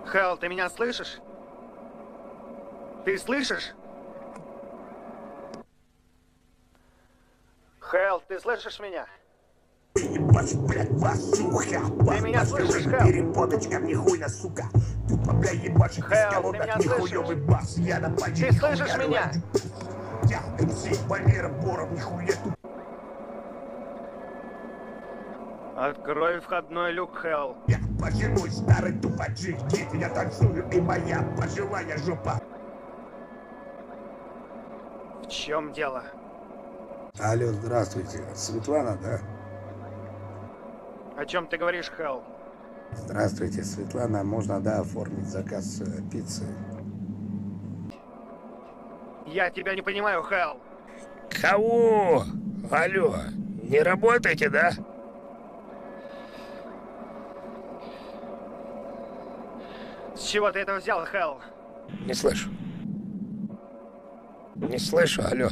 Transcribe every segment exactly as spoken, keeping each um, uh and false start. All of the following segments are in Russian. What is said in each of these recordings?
Хелл, ты меня слышишь? Ты слышишь? Хелл, ты слышишь меня? Ебать, блядь, басуха. Ты меня слышишь, Хелл? Переподочка, нихуя, сука. Тупо, бля, ебашит из Хелл, ты колодок, меня нихуёвый бас. Я на поди, Ты слышишь меня? Я МС Валера Боров, нихуя туп. Открой входной люк, Хелл. Я почему старый тупачих гид, я танцую, и моя пожилая жопа. В чем дело? Алло, здравствуйте. Светлана, да? О чем ты говоришь, Хелл? Здравствуйте, Светлана. Можно, да, оформить заказ э, пиццы? Я тебя не понимаю, Хелл. Кого? Алло, не работаете, да? С чего ты это взял, Хелл? Не слышу. Не слышу, алло.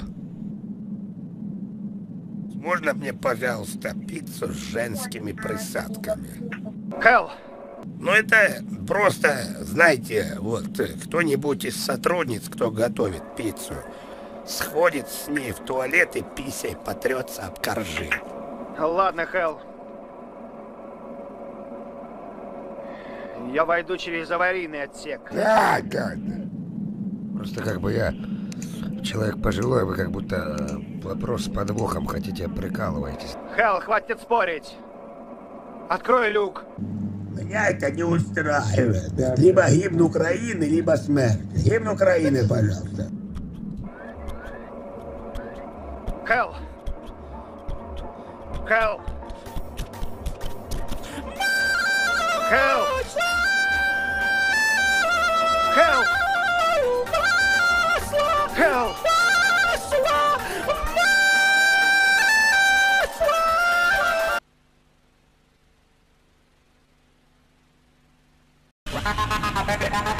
Можно мне, пожалуйста, пиццу с женскими присадками? Хелл! Ну это просто, знаете, вот кто-нибудь из сотрудниц, кто готовит пиццу, сходит с ней в туалет и писей потрется об коржи. Ладно, Хелл. Я войду через аварийный отсек. Да, да, да. Просто как бы я человек пожилой, вы как будто вопрос с подвохом хотите, прикалываетесь. Хелл, хватит спорить. Открой люк. Меня это не устраивает. Либо гимн Украины, либо смерть. Гимн Украины, пожалуйста. Хелл! Хелл! Хелл! Хелл! Хелл! Масло!